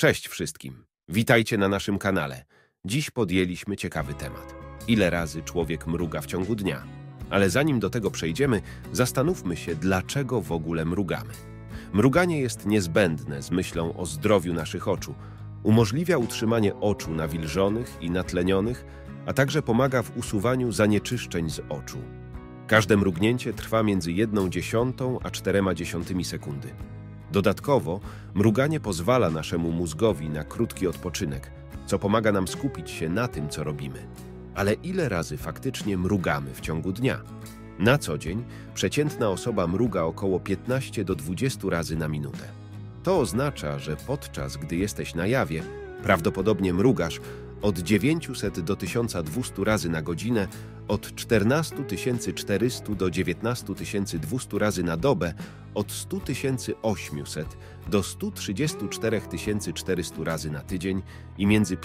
Cześć wszystkim. Witajcie na naszym kanale. Dziś podjęliśmy ciekawy temat. Ile razy człowiek mruga w ciągu dnia? Ale zanim do tego przejdziemy, zastanówmy się, dlaczego w ogóle mrugamy. Mruganie jest niezbędne z myślą o zdrowiu naszych oczu. Umożliwia utrzymanie oczu nawilżonych i natlenionych, a także pomaga w usuwaniu zanieczyszczeń z oczu. Każde mrugnięcie trwa między 1/10 a 0,4 sekundy. Dodatkowo, mruganie pozwala naszemu mózgowi na krótki odpoczynek, co pomaga nam skupić się na tym, co robimy. Ale ile razy faktycznie mrugamy w ciągu dnia? Na co dzień przeciętna osoba mruga około 15 do 20 razy na minutę. To oznacza, że podczas gdy jesteś na jawie, prawdopodobnie mrugasz od 900 do 1200 razy na godzinę, od 14 400 do 19 200 razy na dobę, od 100 800 do 134 400 razy na tydzień i między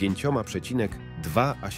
5,2 a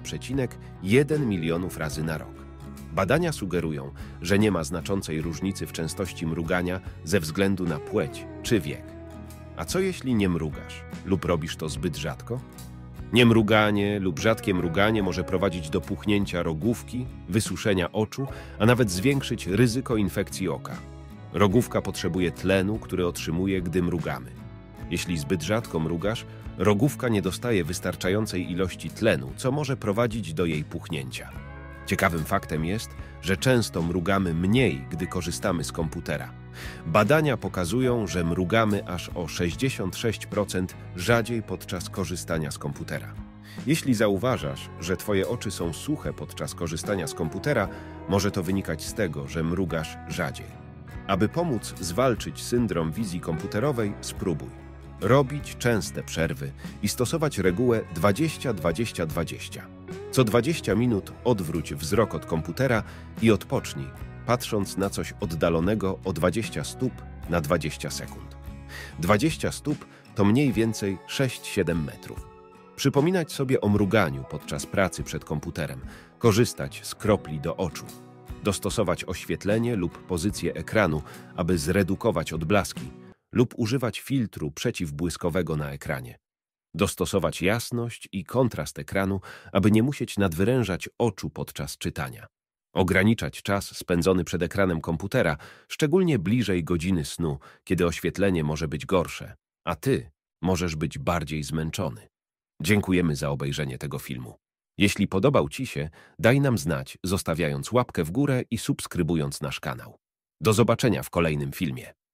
7,1 milionów razy na rok. Badania sugerują, że nie ma znaczącej różnicy w częstości mrugania ze względu na płeć czy wiek. A co jeśli nie mrugasz lub robisz to zbyt rzadko? Niemruganie lub rzadkie mruganie może prowadzić do puchnięcia rogówki, wysuszenia oczu, a nawet zwiększyć ryzyko infekcji oka. Rogówka potrzebuje tlenu, który otrzymuje, gdy mrugamy. Jeśli zbyt rzadko mrugasz, rogówka nie dostaje wystarczającej ilości tlenu, co może prowadzić do jej puchnięcia. Ciekawym faktem jest, że często mrugamy mniej, gdy korzystamy z komputera. Badania pokazują, że mrugamy aż o 66% rzadziej podczas korzystania z komputera. Jeśli zauważasz, że twoje oczy są suche podczas korzystania z komputera, może to wynikać z tego, że mrugasz rzadziej. Aby pomóc zwalczyć syndrom wizji komputerowej, spróbuj robić częste przerwy i stosować regułę 20-20-20. Co 20 minut odwróć wzrok od komputera i odpocznij, patrząc na coś oddalonego o 20 stóp na 20 sekund. 20 stóp to mniej więcej 6-7 metrów. Przypominać sobie o mruganiu podczas pracy przed komputerem, korzystać z kropli do oczu, dostosować oświetlenie lub pozycję ekranu, aby zredukować odblaski, lub używać filtru przeciwbłyskowego na ekranie. Dostosować jasność i kontrast ekranu, aby nie musieć nadwyrężać oczu podczas czytania. Ograniczać czas spędzony przed ekranem komputera, szczególnie bliżej godziny snu, kiedy oświetlenie może być gorsze, a ty możesz być bardziej zmęczony. Dziękujemy za obejrzenie tego filmu. Jeśli podobał ci się, daj nam znać, zostawiając łapkę w górę i subskrybując nasz kanał. Do zobaczenia w kolejnym filmie.